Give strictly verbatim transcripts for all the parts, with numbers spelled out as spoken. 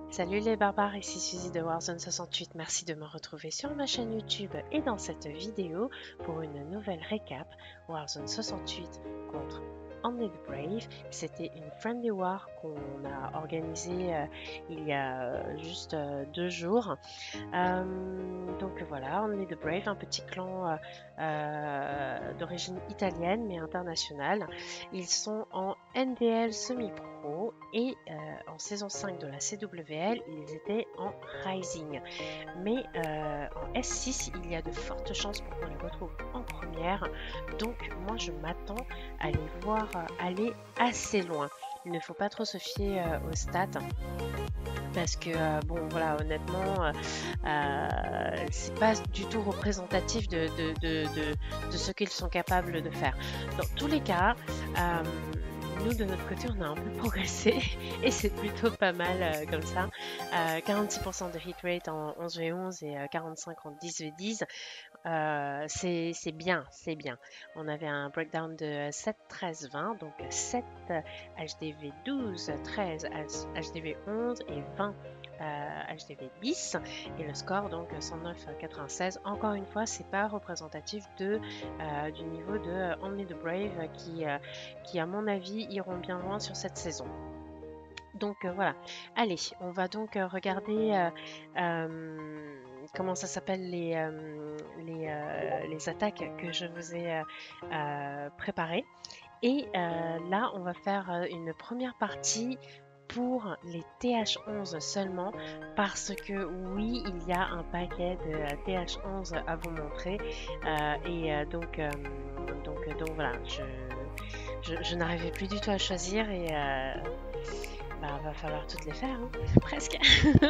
Salut les barbares, ici Suzy de Warzone soixante-huit. Merci de me retrouver sur ma chaîne YouTube et dans cette vidéo pour une nouvelle récap Warzone soixante-huit contre Only the Brave. C'était une Friendly War qu'on a organisée euh, il y a euh, juste euh, deux jours. Euh, donc voilà, Only the Brave, un petit clan euh, euh, d'origine italienne mais internationale. Ils sont en N D L semi-pro et euh, en saison cinq de la C W L, ils étaient en Rising. Mais euh, en S six, il y a de fortes chances pour qu'on les retrouve en première. Donc moi, je m'attends à les voir aller assez loin. Il ne faut pas trop se fier euh, aux stats. Parce que, euh, bon, voilà, honnêtement, euh, euh, c'est pas du tout représentatif de, de, de, de, de ce qu'ils sont capables de faire. Dans tous les cas, euh, nous, de notre côté, on a un peu progressé et c'est plutôt pas mal euh, comme ça. Euh, quarante-six pour cent de hit rate en onze v onze et euh, quarante-cinq en dix v dix. Euh, c'est bien, c'est bien. On avait un breakdown de sept, treize, vingt, donc sept H D V douze, treize H D V onze et vingt euh, H D V dix, et le score donc cent neuf à quatre-vingt-seize. Encore une fois, c'est pas représentatif de, euh, du niveau de Only the Brave qui, euh, qui à mon avis iront bien loin sur cette saison. Donc euh, voilà, allez, on va donc euh, regarder euh, euh, comment ça s'appelle les, euh, les, euh, les attaques que je vous ai euh, euh, préparées. Et euh, là, on va faire euh, une première partie pour les T H onze seulement, parce que oui, il y a un paquet de T H onze à vous montrer. Euh, et euh, donc, euh, donc, donc voilà, je, je, je n'arrivais plus du tout à choisir et... Euh, bah, va falloir toutes les faire, hein. Presque.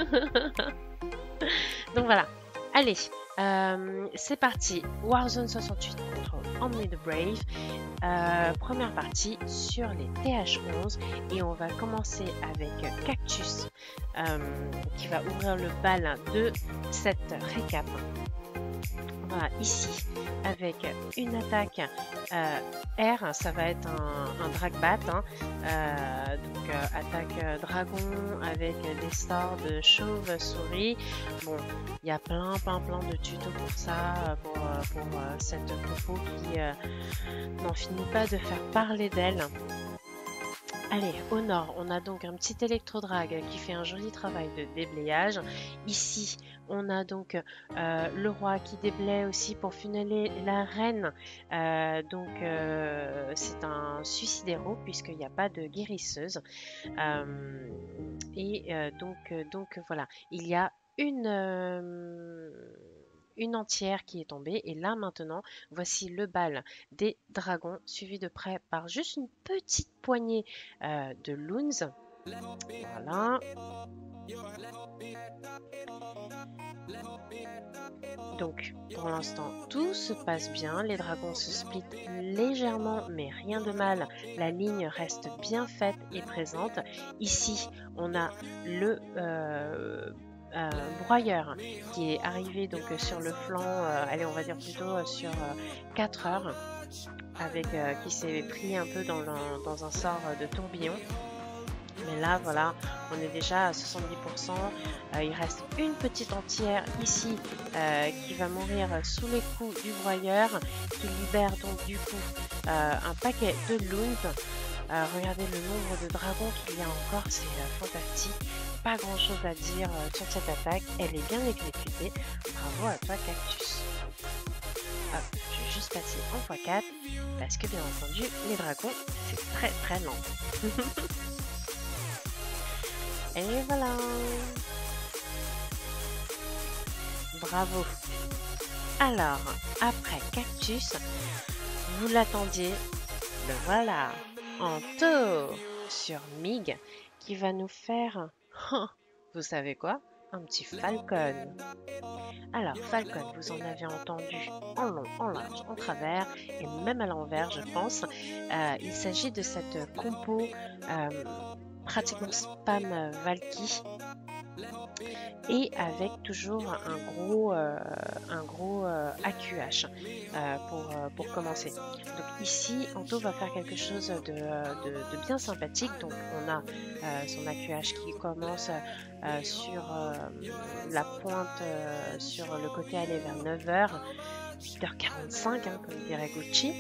Donc voilà, allez, euh, c'est parti. Warzone soixante-huit contre Only the Brave. Euh, première partie sur les T H onze et on va commencer avec Cactus euh, qui va ouvrir le bal de cette récap. Voilà, ici, avec une attaque euh, R, ça va être un, un drag bat, hein. euh, donc euh, attaque euh, dragon avec des sorts de chauve-souris. Bon, il y a plein, plein, plein de tutos pour ça, pour, pour euh, cette compo qui euh, n'en finit pas de faire parler d'elle. Allez, au nord, on a donc un petit électrodrag qui fait un joli travail de déblayage. Ici, on a donc euh, le roi qui déblaye aussi pour funneler la reine. Euh, donc, euh, c'est un suicidéro puisqu'il n'y a pas de guérisseuse. Euh, et euh, donc, donc, voilà, il y a une... Euh, une entière qui est tombée et là maintenant voici le bal des dragons suivi de près par juste une petite poignée euh, de loons. Voilà, donc pour l'instant tout se passe bien, les dragons se splitent légèrement mais rien de mal, la ligne reste bien faite et présente. Ici on a le euh, Euh, broyeur qui est arrivé donc sur le flanc, euh, allez on va dire plutôt euh, sur euh, quatre heures, avec euh, qui s'est pris un peu dans, le, dans un sort de tourbillon. Mais là voilà, on est déjà à soixante-dix pour cent. Euh, il reste une petite entière ici euh, qui va mourir sous les coups du broyeur, qui libère donc du coup euh, un paquet de loot. Euh, regardez le nombre de dragons qu'il y a encore, c'est euh, fantastique. Pas grand chose à dire euh, sur cette attaque, elle est bien exécutée. Bravo à toi Cactus. Hop, je vais juste passer en fois quatre parce que bien entendu les dragons c'est très très lent. Et voilà. Bravo. Alors, après Cactus, vous l'attendiez, le voilà. En tour sur Mig qui va nous faire, vous savez quoi, un petit Falcon. Alors Falcon, vous en avez entendu en long, en large, en travers et même à l'envers je pense. Euh, il s'agit de cette compo euh, pratiquement spam Valky et avec toujours un gros, euh, un gros euh, A Q H euh, pour, euh, pour commencer. Donc ici, Anto va faire quelque chose de, de, de bien sympathique. Donc on a euh, son A Q H qui commence euh, sur euh, la pointe, euh, sur le côté aller vers neuf heures, huit heures quarante-cinq, hein, comme dirait Gucci.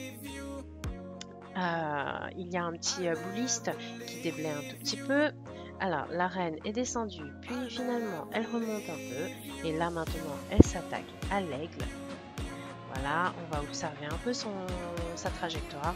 Euh, il y a un petit euh, bouliste qui déblaye un tout petit peu. Alors, la reine est descendue, puis finalement, elle remonte un peu. Et là, maintenant, elle s'attaque à l'aigle. Voilà, on va observer un peu son, sa trajectoire.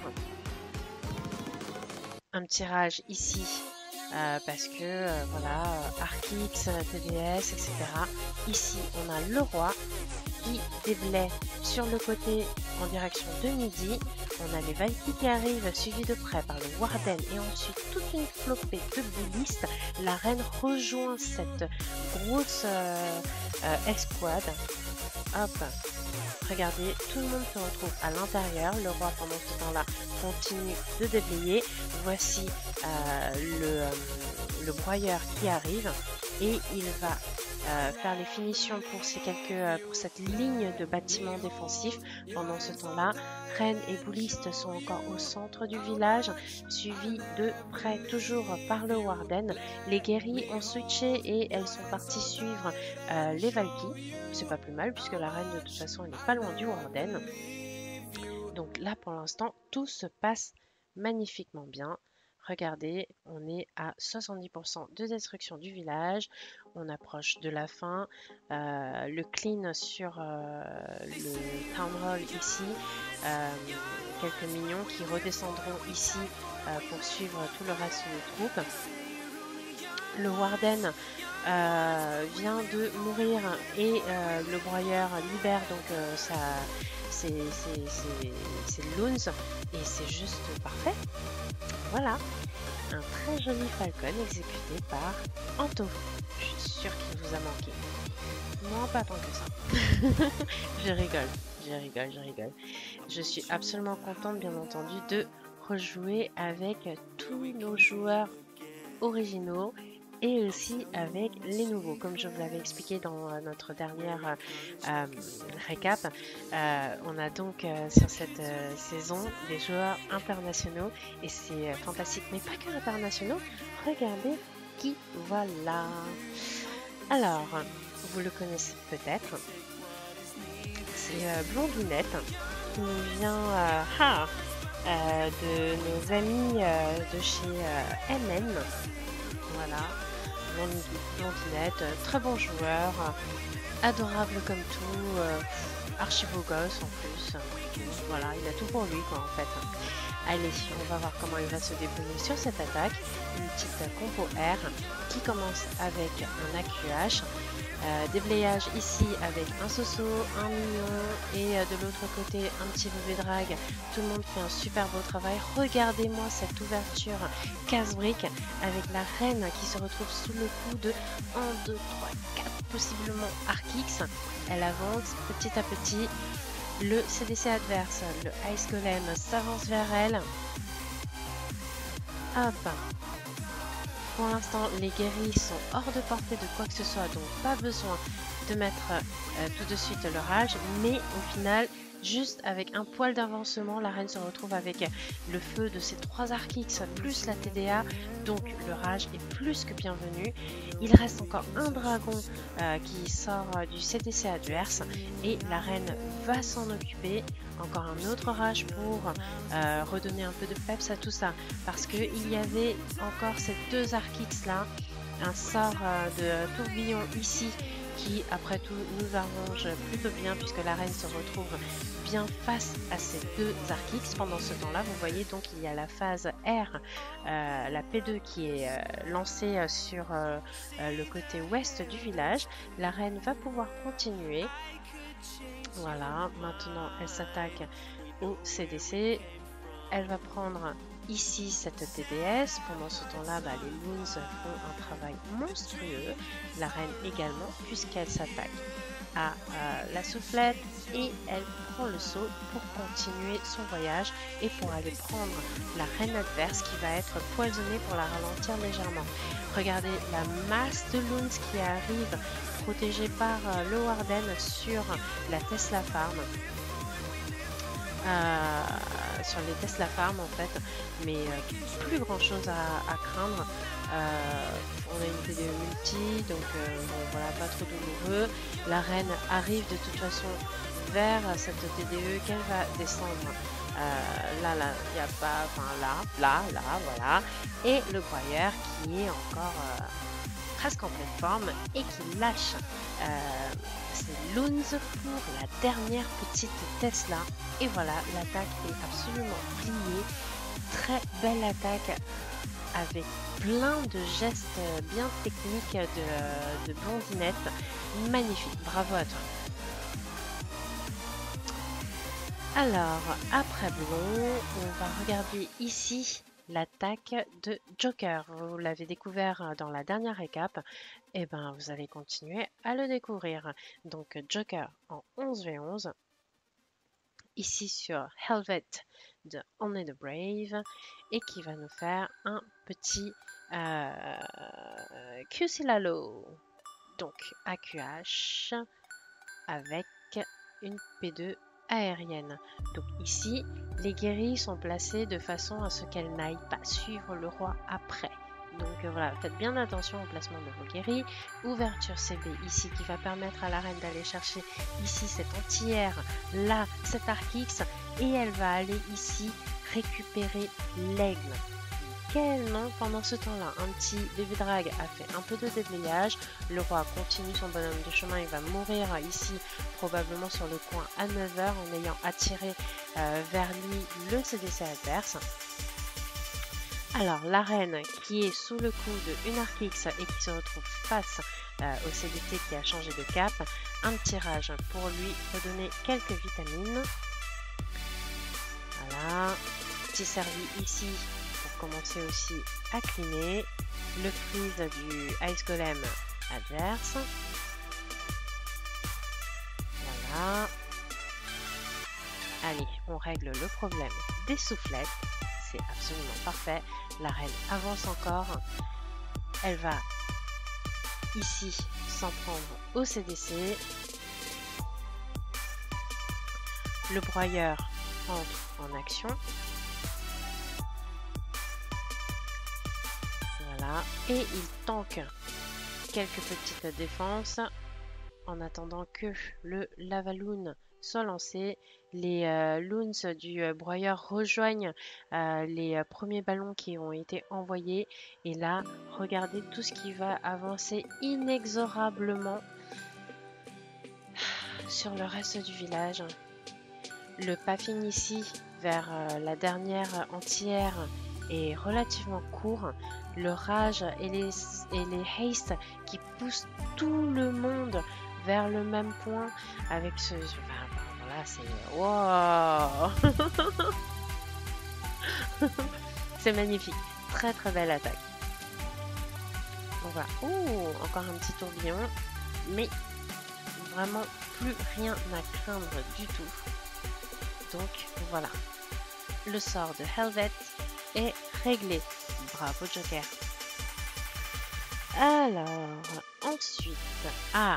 Un petit rage ici, euh, parce que, euh, voilà, Arc-X, T D S, et cetera. Ici, on a le roi qui déblaye sur le côté en direction de midi. On a les Valkyries qui arrivent, suivis de près par le Warden et ensuite toute une flopée de boulistes. La reine rejoint cette grosse euh, euh, escouade. Hop, regardez, tout le monde se retrouve à l'intérieur. Le roi, pendant ce temps-là, continue de déblayer. Voici euh, le, euh, le broyeur qui arrive et il va Euh, faire les finitions pour, ces quelques, euh, pour cette ligne de bâtiments défensifs. Pendant ce temps-là, reine et boulistes sont encore au centre du village, suivis de près toujours par le Warden. Les guéris ont switché et elles sont parties suivre euh, les Valkyries. C'est pas plus mal puisque la reine de toute façon elle n'est pas loin du Warden. Donc là pour l'instant tout se passe magnifiquement bien. Regardez, on est à soixante-dix pour cent de destruction du village. On approche de la fin. Euh, le clean sur euh, le town hall ici. Euh, quelques minions qui redescendront ici euh, pour suivre tout le reste des troupes. Le Warden euh, vient de mourir et euh, le broyeur libère donc euh, sa... c'est Loons et c'est juste parfait. Voilà, un très joli falcon exécuté par Anto. Je suis sûre qu'il vous a manqué. Non, pas tant que ça. Je rigole, je rigole, je rigole. Je suis absolument contente, bien entendu, de rejouer avec tous nos joueurs originaux et aussi avec les nouveaux. Comme je vous l'avais expliqué dans euh, notre dernière euh, récap, euh, on a donc euh, sur cette euh, saison des joueurs internationaux et c'est euh, fantastique, mais pas que internationaux. Regardez qui voilà. Alors, vous le connaissez peut-être, c'est euh, Blondinette qui nous vient euh, ah, euh, de nos amis euh, de chez euh, M N. Voilà. Blondinette, très bon joueur, adorable comme tout, euh, archi beau gosse en plus. Voilà, il a tout pour lui quoi en fait. Allez, on va voir comment il va se débrouiller sur cette attaque. Une petite compo R qui commence avec un A Q H. Euh, déblayage ici avec un Soso, un Mignon et euh, de l'autre côté un petit bébé drague. Tout le monde fait un super beau travail. Regardez-moi cette ouverture casse-brique avec la reine qui se retrouve sous le coup de un, deux, trois, quatre, possiblement Arc-X. Elle avance petit à petit. Le C D C adverse, le Ice Golem, s'avance vers elle. Hop. Pour l'instant, les guéris sont hors de portée de quoi que ce soit, donc pas besoin de mettre euh, tout de suite le rage. Mais au final, juste avec un poil d'avancement, la reine se retrouve avec le feu de ses trois Arc-X plus la T D A. Donc le rage est plus que bienvenu. Il reste encore un dragon euh, qui sort euh, du C D C adverse et la reine va s'en occuper. Encore un autre rage pour euh, redonner un peu de peps à tout ça, parce que il y avait encore ces deux Arc-X là, un sort euh, de tourbillon ici qui après tout nous arrange plutôt bien puisque la reine se retrouve bien face à ces deux Arc-X. Pendant ce temps là vous voyez donc il y a la phase R, euh, la P deux qui est euh, lancée sur euh, euh, le côté ouest du village. La reine va pouvoir continuer. Voilà, maintenant elle s'attaque au C D C, elle va prendre ici cette T D S. Pendant ce temps-là, bah, les Loons font un travail monstrueux, la reine également, puisqu'elle s'attaque à euh, la soufflette et elle prend le saut pour continuer son voyage et pour aller prendre la reine adverse qui va être poisonnée pour la ralentir légèrement. Regardez la masse de loons qui arrive protégée par euh, le Warden sur la Tesla Farm. Euh, sur les Tesla Farm en fait, mais euh, plus grand chose à, à craindre. Euh, on a une T D E multi, donc euh, bon, voilà, pas trop douloureux. La reine arrive de toute façon vers cette T D E qu'elle va descendre. Euh, là, là, il n'y a pas, enfin là, là, là, voilà. Et le broyeur qui est encore euh, presque en pleine forme et qui lâche euh, ses loons pour la dernière petite Tesla. Et voilà, l'attaque est absolument pliée. Très belle attaque avec plein de gestes bien techniques de, de blondinette. Magnifique, bravo à toi. Alors, après blond, on va regarder ici l'attaque de Joker. Vous l'avez découvert dans la dernière récap, et ben vous allez continuer à le découvrir. Donc Joker en onze v onze, ici sur Helvet de Only the Brave, et qui va nous faire un petit euh, Q-Silalo, donc A Q H avec une P deux aérienne. Donc ici, les guéris sont placés de façon à ce qu'elles n'aillent pas suivre le roi après. Donc euh, voilà, faites bien attention au placement de vos guéris. Ouverture C B ici qui va permettre à la reine d'aller chercher ici cette anti-air, là cet arc X, et elle va aller ici récupérer l'aigle. Quel nom pendant ce temps-là. Un petit bébé drag a fait un peu de déblayage. Le roi continue son bonhomme de chemin. Il va mourir ici probablement sur le coin à neuf heures en ayant attiré euh, vers lui le C D C adverse. Alors la reine qui est sous le coup de une arc X et qui se retrouve face euh, au C D T qui a changé de cap. Un petit rage pour lui redonner quelques vitamines. Voilà. Petit servi ici. Commencer aussi à cleaner le freeze du Ice Golem adverse. Voilà. Allez, on règle le problème des soufflettes. C'est absolument parfait. La reine avance encore. Elle va ici s'en prendre au C D C. Le broyeur entre en action. Et il tank quelques petites défenses en attendant que le Lavaloon soit lancé. Les euh, loons du euh, broyeur rejoignent euh, les euh, premiers ballons qui ont été envoyés. Et là, regardez tout ce qui va avancer inexorablement sur le reste du village. Le pathing ici vers euh, la dernière anti-air est relativement court. Le rage et les, et les haste qui poussent tout le monde vers le même point avec ce... Enfin, voilà, c'est... Wow. C'est magnifique. Très très belle attaque. On va... Ouh, encore un petit tourbillon. Mais vraiment plus rien à craindre du tout. Donc voilà. Le sort de Helvet est réglé. Bravo Joker. Alors, ensuite, ah,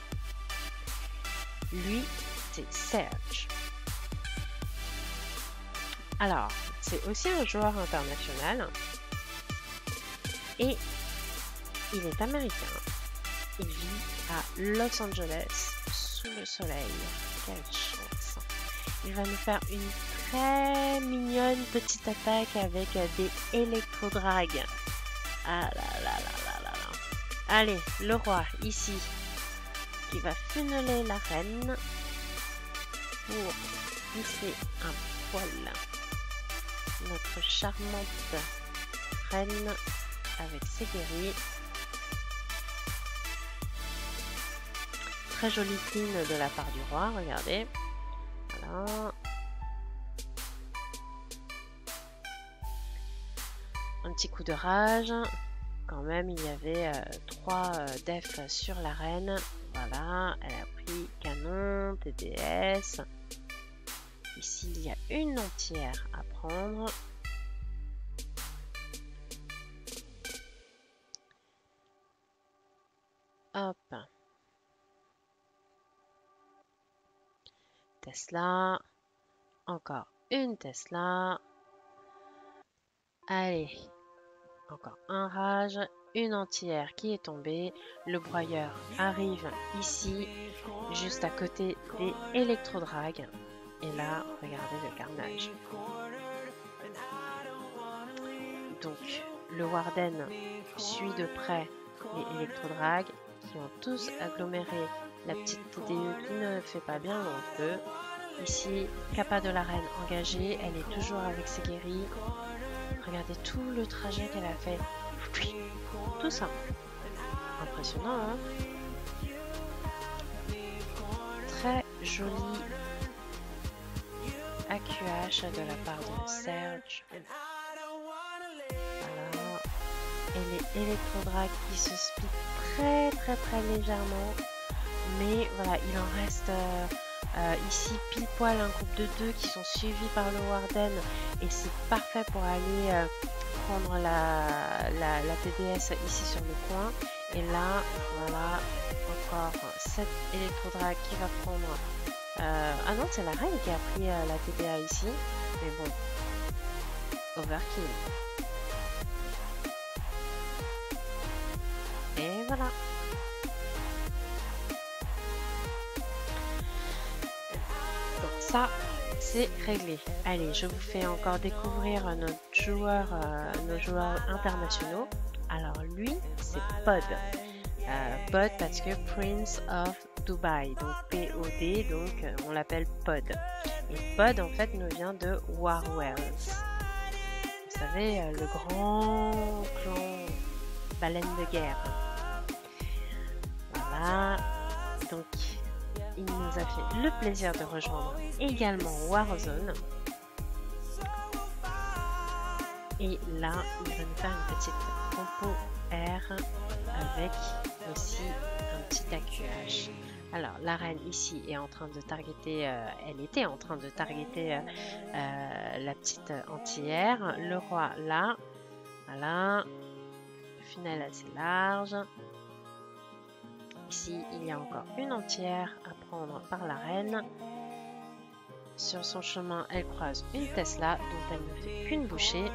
lui, c'est Serge. Alors, c'est aussi un joueur international et il est américain. Il vit à Los Angeles sous le soleil. Quelle chance. Il va nous faire une très mignonne petite attaque avec des électrodrags. Ah là là là là là là. Allez, le roi ici qui va funneler la reine pour pousser un poil notre charmante reine avec ses guéris. Très jolie clean de la part du roi, regardez. Voilà. Un petit coup de rage. Quand même, il y avait euh, trois euh, defs sur la reine. Voilà, elle a pris canon, T D S. Ici, il y a une entière à prendre. Hop. Tesla. Encore une Tesla. Allez. Encore un rage. Une entière qui est tombée. Le broyeur arrive ici, juste à côté des électrodrags. Et là, regardez le carnage. Donc, le Warden suit de près les électrodrags qui ont tous aggloméré la petite T D E qui ne fait pas bien long feu. Ici, Kappa de la Reine engagée, elle est toujours avec ses guéris. Regardez tout le trajet qu'elle a fait. Tout ça. Impressionnant, hein? Très joli A Q H de la part de Serge. Voilà. Et les électrodrags qui se splittent très très très légèrement. Mais voilà, il en reste euh, euh, ici pile poil un groupe de deux qui sont suivis par le Warden. Et c'est parfait pour aller euh, prendre la, la, la T D S ici sur le coin. Et là, voilà, encore sept électrodrags qui va prendre. Euh, ah non, c'est la reine qui a pris euh, la T D A ici. Mais bon, overkill. Et voilà. Donc ça, c'est réglé. Allez, je vous fais encore découvrir notre joueur, euh, nos joueurs internationaux. Alors lui, c'est Pod. Euh, Pod parce que Prince of Dubai, donc P O D, donc euh, on l'appelle Pod. Et Pod en fait nous vient de Warwells. Vous savez, euh, le grand clan baleine de guerre. Voilà, donc il nous a fait le plaisir de rejoindre également Warzone. Et là, il va nous faire une petite compo R avec aussi un petit A Q H. Alors, la reine ici est en train de targeter, euh, elle était en train de targeter euh, euh, la petite anti-air. Le roi là, voilà, finale assez large. Ici, il y a encore une entière à prendre par la reine. Sur son chemin, elle croise une Tesla dont elle ne fait qu'une bouchée.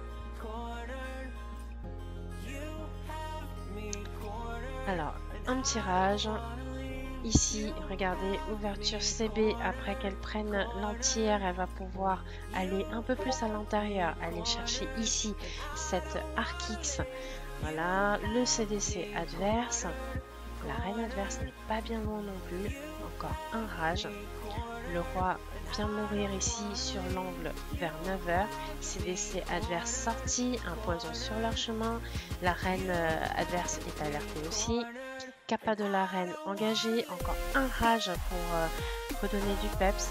Alors, un tirage. Ici, regardez, ouverture C B. Après qu'elle prenne l'entière, elle va pouvoir aller un peu plus à l'intérieur. Aller chercher ici cette Arc X. Voilà, le C D C adverse. La reine adverse n'est pas bien loin non plus. Encore un rage. Le roi vient mourir ici sur l'angle vers neuf heures. C D C adverse sorti, un poison sur leur chemin. La reine euh, adverse est alertée aussi. Kappa de la reine engagée, encore un rage pour euh, redonner du peps.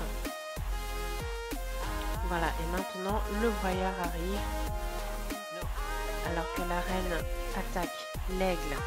Voilà, et maintenant le broyeur arrive. Alors que la reine attaque l'aigle.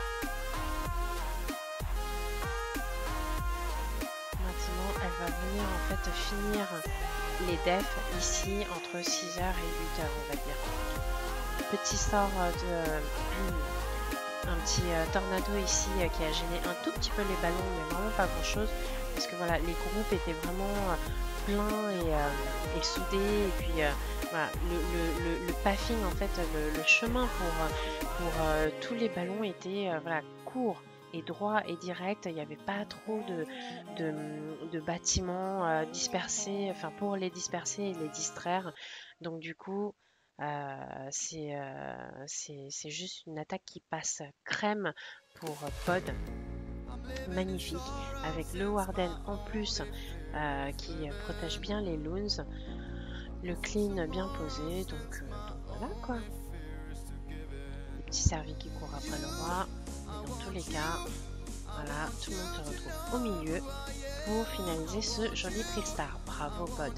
Elle va venir en fait finir les defs ici entre six heures et huit heures, on va dire. Petit sort de euh, un petit euh, tornado ici euh, qui a gêné un tout petit peu les ballons, mais vraiment pas grand chose parce que voilà, les groupes étaient vraiment euh, pleins et, euh, et soudés, et puis euh, voilà, le, le, le, le pathing en fait, le, le chemin pour, pour euh, tous les ballons était euh, voilà, court et droit et direct. Il n'y avait pas trop de, de, de bâtiments euh, dispersés, enfin pour les disperser et les distraire. Donc du coup, euh, c'est euh, c'est juste une attaque qui passe crème pour Pod. Magnifique, avec le Warden en plus euh, qui protège bien les loons. Le clean bien posé, donc, euh, donc voilà quoi. Le petit servi qui court après le roi. Dans tous les cas, voilà, tout le monde se retrouve au milieu pour finaliser ce joli Trickstar. Bravo Pod.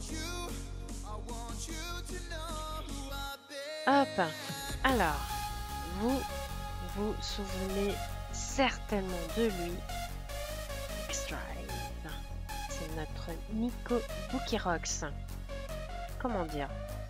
Hop, alors, vous vous souvenez certainement de lui. Max Drive. C'est notre Nico Bookyrox. Comment dire?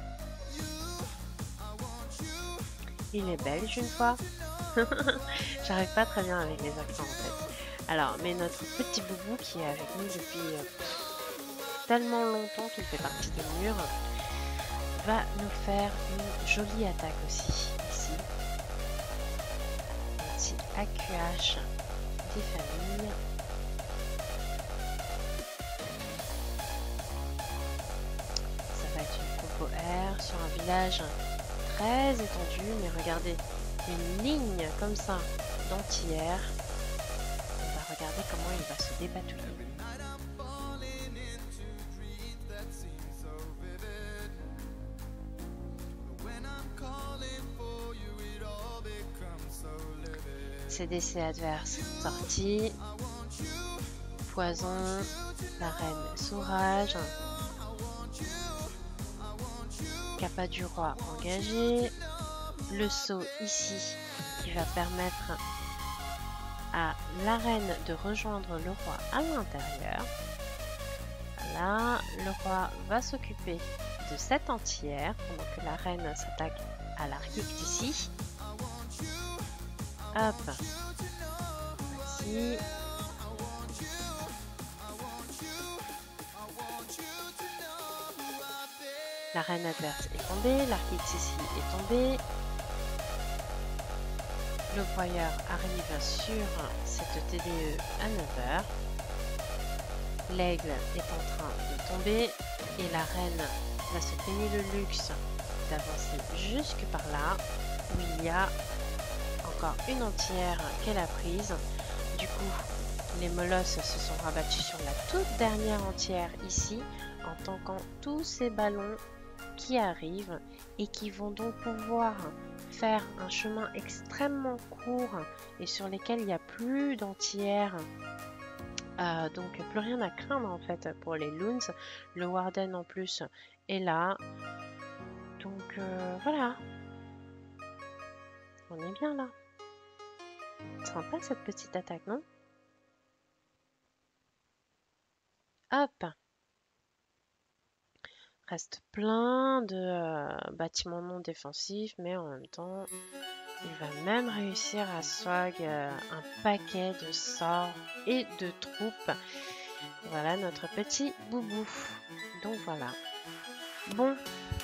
Il est belge une fois. J'arrive pas très bien avec les accents en fait. Alors, mais notre petit boubou qui est avec nous depuis euh, tellement longtemps qu'il fait partie des murs, va nous faire une jolie attaque aussi, ici. Un petit A Q H des familles. Ça va être une compo R sur un village très étendu, mais regardez, une ligne comme ça d'entière. On va regarder comment il va se dépatouiller. C D C adverse sorti, poison, la reine sourage, Kappa du roi engagé, le saut ici qui va permettre à la reine de rejoindre le roi à l'intérieur. Là, le roi va s'occuper de cette entière pendant que la reine s'attaque à l'arctique ici. Hop, voici. La reine adverse est tombée, l'arctique ici est tombé. Le voyeur arrive sur cette T D E à neuf heures. L'aigle est en train de tomber et la reine va se payer le luxe d'avancer jusque par là où il y a encore une entière qu'elle a prise. Du coup, les molosses se sont rabattus sur la toute dernière entière ici en tankant tous ces ballons qui arrivent et qui vont donc pouvoir faire un chemin extrêmement court et sur lesquels il n'y a plus d'entières. Euh, donc plus rien à craindre en fait pour les loons. Le warden en plus est là. Donc euh, voilà. On est bien là. Sympa cette petite attaque, non? Hop. Reste plein de euh, bâtiments non défensifs, mais en même temps, il va même réussir à swag euh, un paquet de sorts et de troupes. Voilà notre petit boubou. Donc voilà. Bon,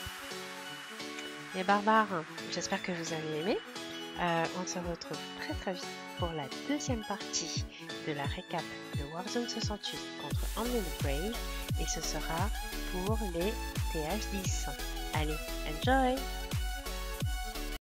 les barbares, j'espère que vous avez aimé. Euh, on se retrouve très très vite pour la deuxième partie de la récap de Warzone soixante-huit contre Only the Brave et ce sera pour les T H dix. Allez, enjoy!